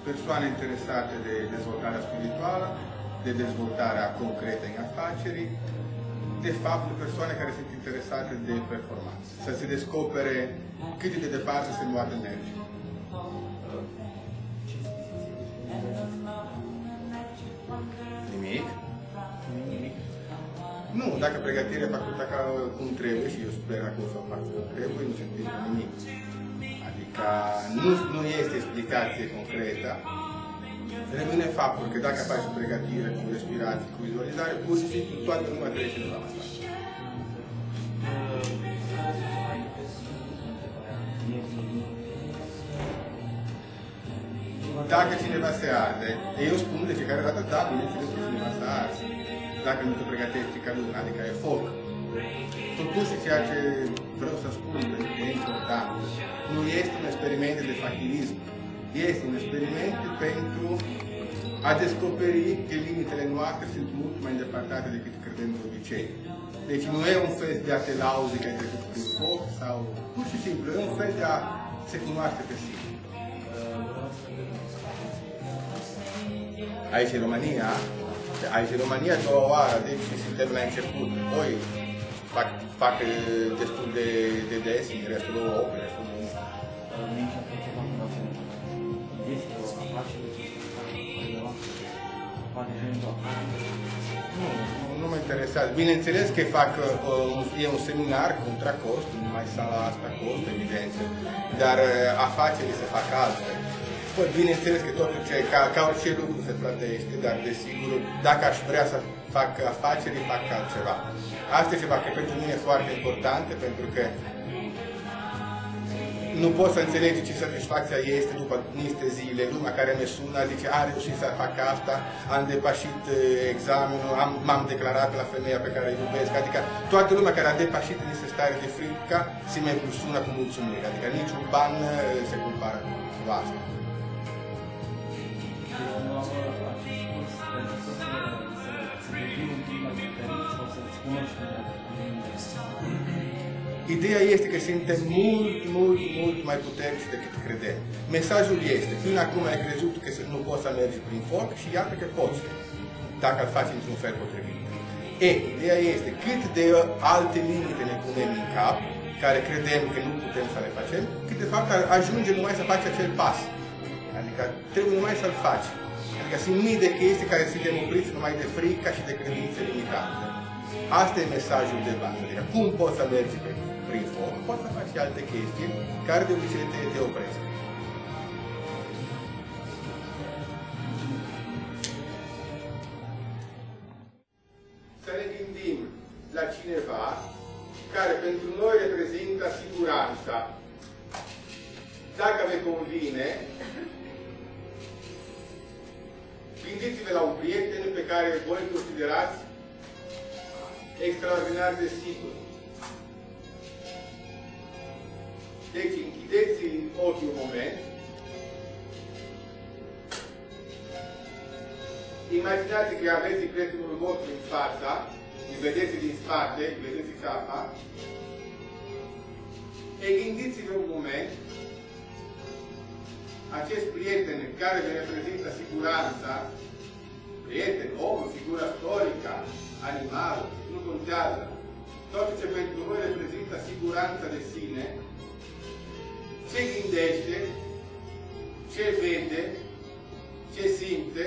persoane interesate de dezvoltarea spirituală, de dezvoltarea concretă în afaceri, de fapt persoane care sunt interesate de performanță, să se descopere cât de departe se poate merge. Nimic? Nimic. Nu, dacă pregătirea e făcută cum trebuie, și eu sper că o să o fac cum trebuie, nu se întâmplă nimic. Adică nu este explicație concretă. Rămâne faptul că dacă faci o pregătire cu respirație, cu vizualizare, pur și simplu toată lumea trece la asta. Dacă cineva se arde, eu spun de fiecare dată, da, bineînțeles că cineva se arde. Dacă nu te pregătești ca lumea, adică e foc. Totuși, ceea ce vreau să spun, pentru că e important, nu este un experiment de fachirism, este un experiment pentru a descoperi că limitele noastre sunt mult mai îndepărtate decât credem de obicei. Deci nu e un fel de a te lauzi că ai trecut prin foc, sau pur și simplu, e un fel de a se cunoaște pe sine. Aici în România, a doua oară, deci suntem la început. Noi fac destul de des, în restul de 8, în restul de 1. Nu mă interesează. Bineînțeles că e un seminar contra cost, numai sala asta costă, evident, dar afacerii se fac altfel. Păi, bineînțeles că totul ca orice lucru se plătește, dar desigur, dacă aș vrea să fac afaceri, fac altceva. Asta e ceva că pentru mine e foarte important, pentru că nu pot să înțelege ce satisfacția este după niște zile. Lumea care mi sună zice, am reușit să fac asta, am depășit examenul, m-am declarat la femeia pe care o iubesc. Adică toată lumea care a depășit niște stare de frică se mai sună cu mulțumire. Adică niciun ban se compară cu asta. Ideea este că suntem mult mai puternici decât credem. Mesajul este, până acum ai crezut că nu poți să mergi prin foc și iată că poți, dacă îl faci într-un fel potrivit. Ideea este cât de alte limite ne punem în cap, care credem că nu putem să le facem, cât de fapt ajunge numai să faci acel pas. Adică trebuie numai să-l faci. Adică sunt mii de chestii care suntem opriți numai de frică și de credințe limitante. Asta e mesajul de bază. Adică cum poți să mergi prin foc, poți să faci alte chestii care de obicei te opresc. Să ne gândim la cineva care pentru noi reprezintă siguranța. Dacă vă convine, gândiți-vă la un prieten pe care voi considerați extraordinar de sigur. Deci închideți ochii un moment. Imaginați că aveți prietenul vostru în fața, îl vedeți din spate, îl vedeți ceapa. Gândiți-vă un moment, acest prieten care vă reprezintă siguranța, prieten, om, figură istorică, animal, nu contează. Tot ce pentru voi reprezintă siguranța de sine, ce gândește, ce vede, ce simte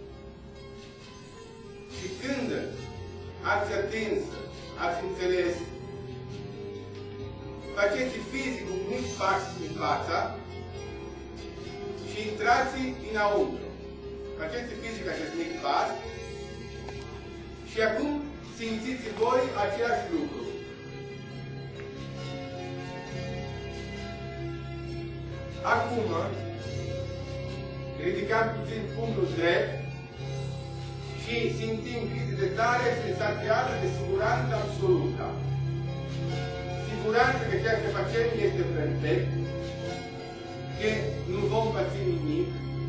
și când ați atins, ați înțeles, faceți fizic un mic pas în fața și intrați înăuntru. Faceți fizic acest mic pas și acum simțiți voi același lucru. Acum, ridicăm puțin pumnul drept și simțim cât de tare senzația de siguranță absolută. Siguranță că ceea ce facem este perfect, că nu vom păți nimic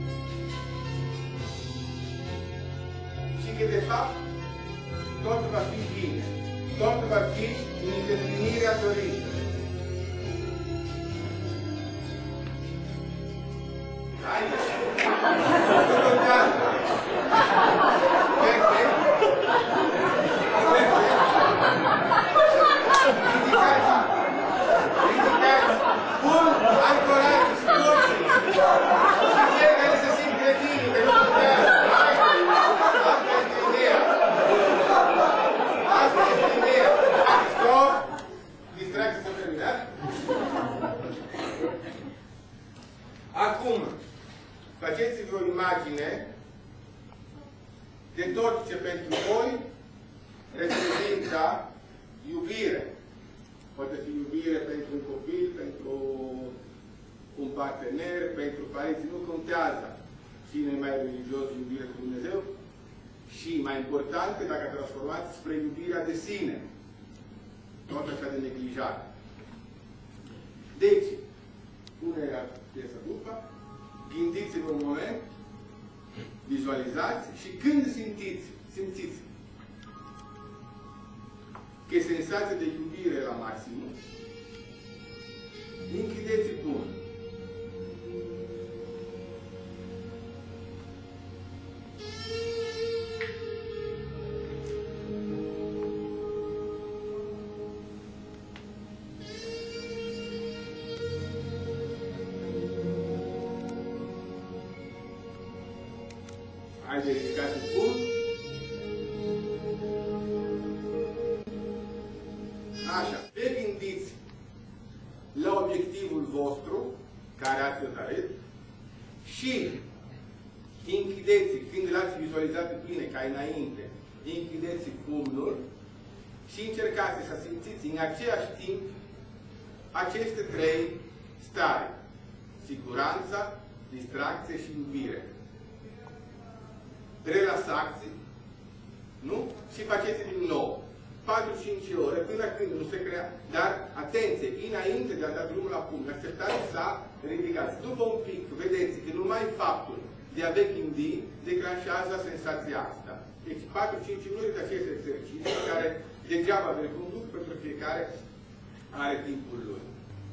și că de fapt totul va fi bine, totul va fi în îndeplinirea dorinței. Haideți! Acum, faceți-vă o imagine de tot ce pentru voi reprezintă iubire. Poate fi iubire pentru un copil, pentru un partener, pentru părinți, nu contează cine e mai religios, iubire cu Dumnezeu. Și mai important, că dacă transformați spre iubirea de sine, tot așa de neglijat. Deci, punerea piesa după, gândiți-vă un moment, vizualizați și când simțiți că e senzația de iubire la maximum, închideți bun. Hai verificați bun. Așa. Vă gândiți la obiectivul vostru, care ați hotărât, și închideți, când l-ați vizualizat bine, ca înainte, închideți pumnul și încercați să simțiți în același timp aceste trei stare. Siguranța, distracție și iubire. Relaxați, nu? Și faceți din nou. 4-5 ore, până când nu se crea. Dar, atenție, înainte de a da drumul la pumn, acceptați să ridicați. După un pic, vedeți că numai faptul de a vă gândi declanșează senzația asta. Deci, 4-5 minute de acest exercițiu, care degeaba vă conduc, pentru fiecare are timpul lui.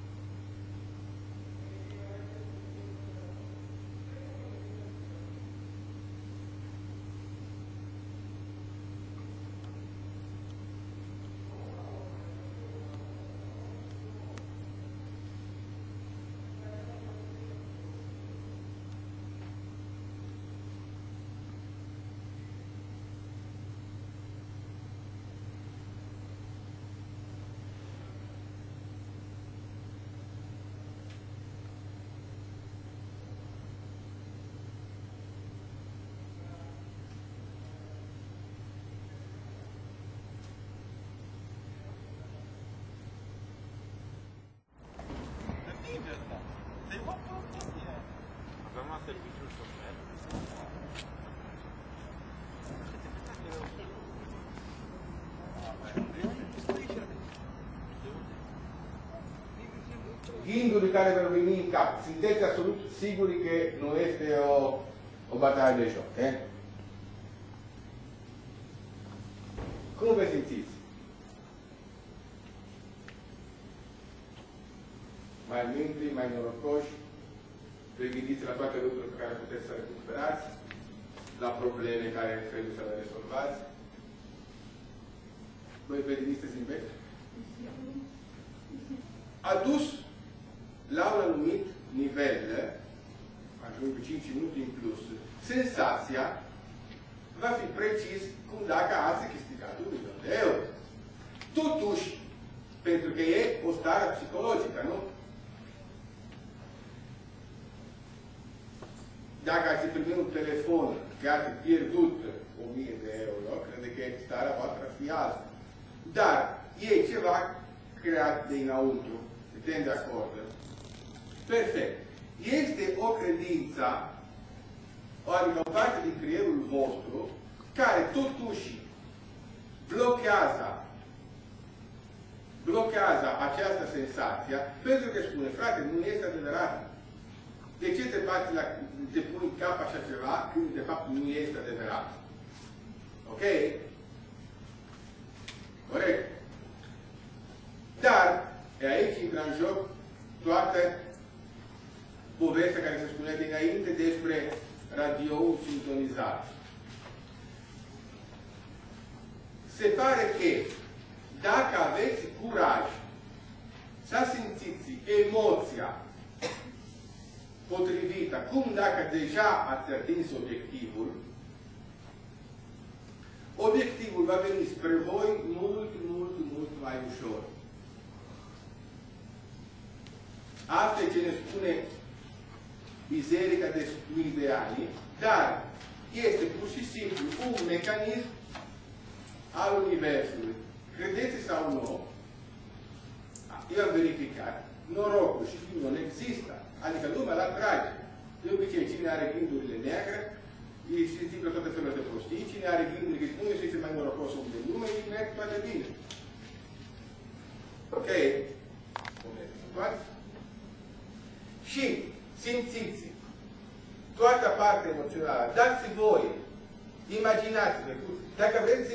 Gândurile care vă veni în cap. Sunteți absolut siguri că nu este o bătaie de joc. Cum vă simțiți? Mai mândri, mai norocoși, pregătiți la toate lucrurile pe care puteți să recuperați, la probleme care trebuie să le rezolvați. Voi veniți să zâmbeți? Adus la un anumit nivel, ajung cu 5 minute în plus, senzația va fi precis cum dacă ați câștigat $1.000.000 de euro. Totuși, pentru că e o stare psihologică, nu? Dacă ați primit un telefon că ați pierdut $1.000 de euro, cred că starea voastră ar fi alta. Dar e ceva creat de înăuntru, suntem de acord. Perfect. Este o credință, adică o parte din creierul vostru, care totuși blochează această senzație, pentru că spune, frate, nu este adevărat. De ce te pui în cap așa ceva, când de fapt nu este adevărat? Ok? Corect? Dar, e aici intră în joc toată povestea care se spunea dinainte despre radioul sintonizat. Se pare că dacă aveți curaj să simțiți emoția potrivită, cum dacă deja ați atins obiectivul, obiectivul va veni spre voi mult, mult, mult mai ușor. Asta e ce ne spune biserica de mii de ani, dar este pur și simplu un mecanism al Universului. Credeți sau nu, eu am verificat, norocul și nu există. Adică lumea la trage. De obicei, cine are gândurile negre, îi se întâmplă toate felul de prostii, cine are gândurile că nu este mai norocos om de lume, îi merg toate bine. Ok? Și simțiți toată partea emoțională. Dați voi, imaginați-vă, dacă vreți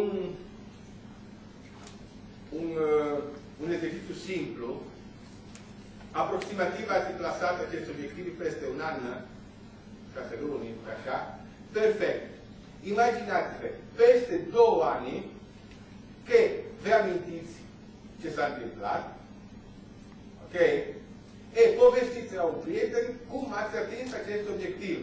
un exercițiu simplu, aproximativ ați plasat acest obiectiv peste un an, 6 luni, așa, perfect. Imaginați-vă, peste 2 ani, că vă amintiți ce s-a întâmplat, ok? E, povestiți la un prieten cum ați atins acest obiectiv.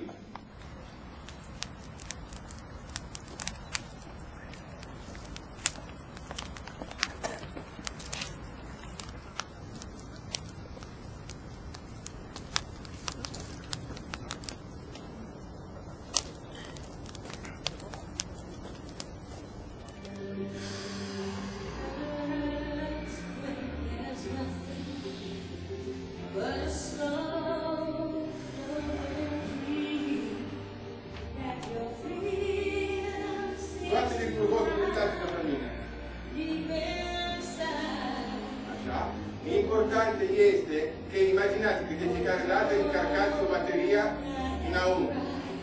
Important este că imaginați că de fiecare dată încarcați o bateria înăuntru.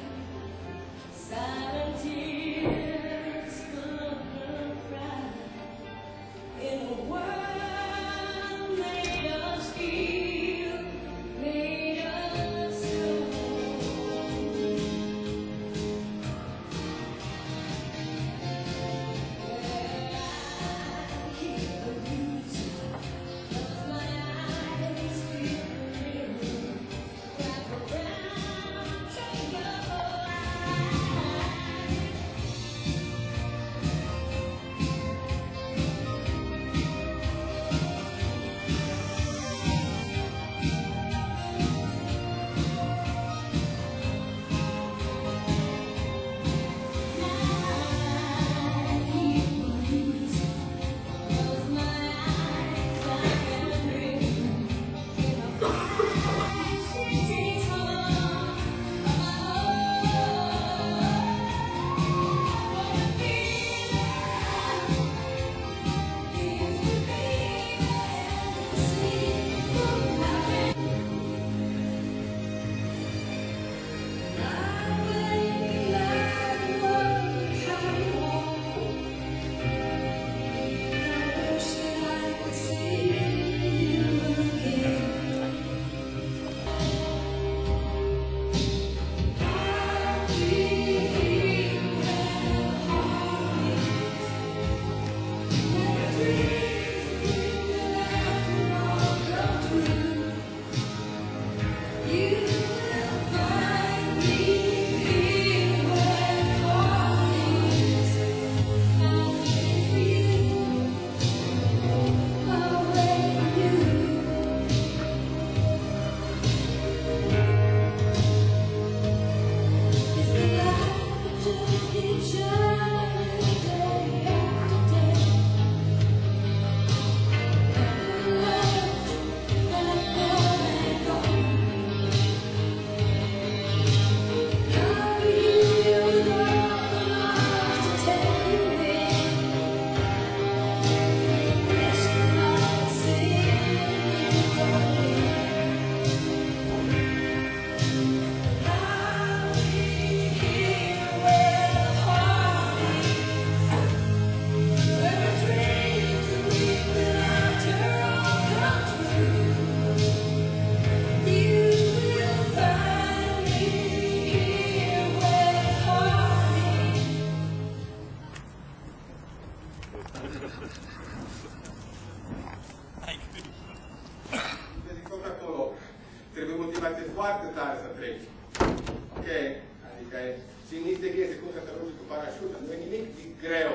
foarte tare să treci. Ok? Adică și nici de chestii cum să te rupi cu parașută. Nu e nimic greu.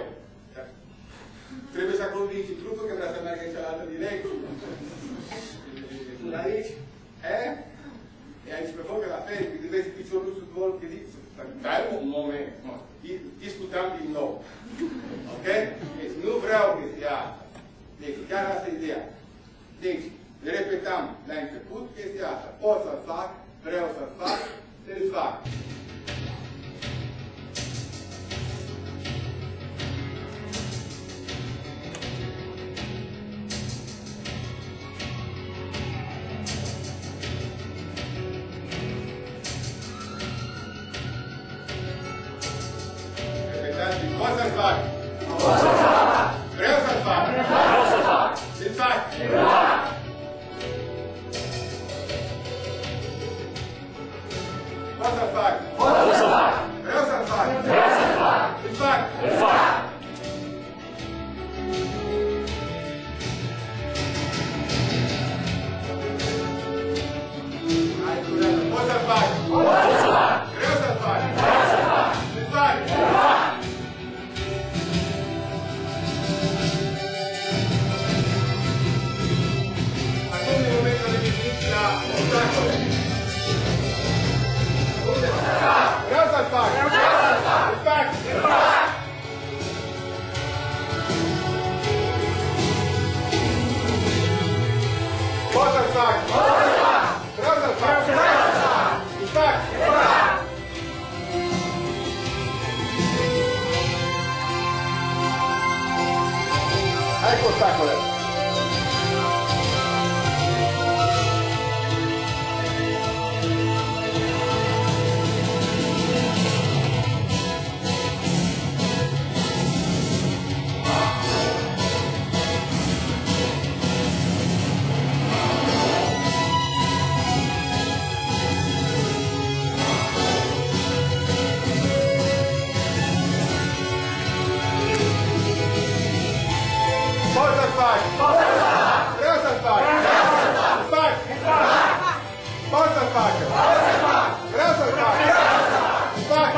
Trebuie să convingi trupul că vrea să meargă în cealaltă direcție. Aici, e Aí se for la fel, că vezi piciorul sub vol, că zici, dai un moment, discutăm din nou. Ok? Deci nu vreau chestia asta. Deci chiar asta e ideea. Deci, repetam la început chestia asta. Pot să fac, vreau să fac, să-l fac. Pot să-l fac. Vreau să-l fac. Îl fac. Pot să-l fac. Vreau să-l fac. Îl fac. Hai, curată. Pot să-l fac. Vreau să-l fac. Îl fac. Acum e momentul de gândit la obstacole. Vreau să-l fac! Îl fac! Pot să-l fac! Vreau să-l fac! Îl fac! Hai cu obstacole! Vreau să-l fac! Îl fac! Pot să-l fac! Vreau să-l fac! Îl fac!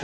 English.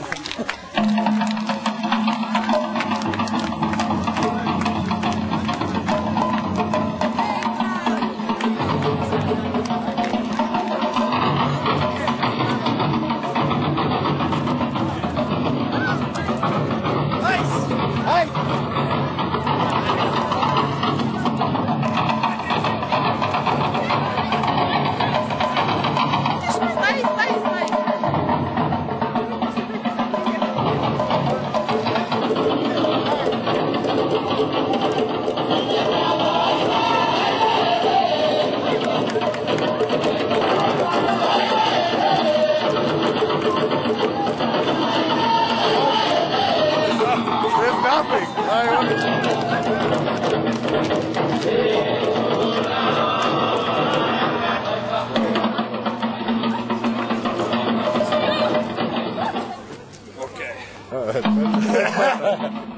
There's nothing. Okay.